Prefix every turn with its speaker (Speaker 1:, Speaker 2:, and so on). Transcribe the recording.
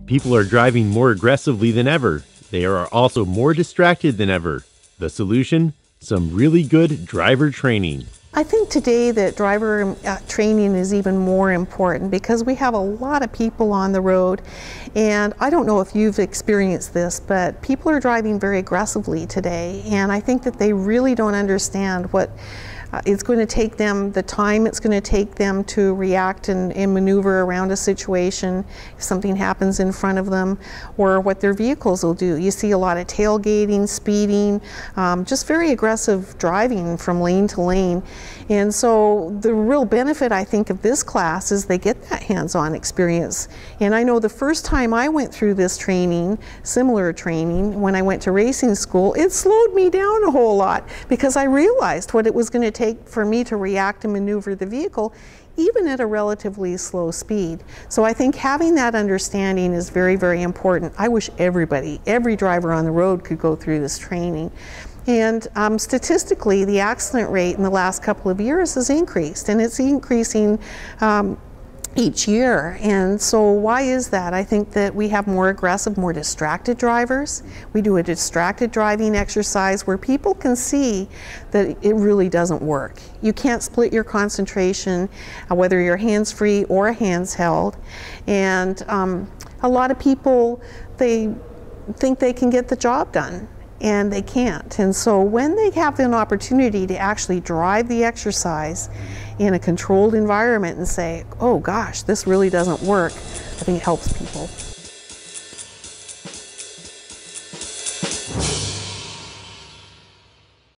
Speaker 1: People are driving more aggressively than ever. They are also more distracted than ever. The solution? Some really good driver training.
Speaker 2: I think today that driver training is even more important because we have a lot of people on the road, and I don't know if you've experienced this, but people are driving very aggressively today, and I think that they really don't understand what it's going to take them, the time it's going to take them to react and maneuver around a situation if something happens in front of them, or what their vehicles will do. You see a lot of tailgating, speeding, just very aggressive driving from lane to lane. And so the real benefit, I think, of this class is they get that hands-on experience. And I know the first time I went through this training, similar training, when I went to racing school, it slowed me down a whole lot because I realized what it was going to take for me to react and maneuver the vehicle even at a relatively slow speed. So I think having that understanding is very, very important. I wish everybody, every driver on the road could go through this training. And statistically, the accident rate in the last couple of years has increased, and it's increasing each year. And so why is that? I think that we have more aggressive, more distracted drivers. We do a distracted driving exercise where people can see that it really doesn't work. You can't split your concentration, whether you're hands-free or hands held. And a lot of people, they think they can get the job done, and they can't. And so when they have an opportunity to actually drive the exercise in a controlled environment and say, oh gosh, this really doesn't work, I think it helps people.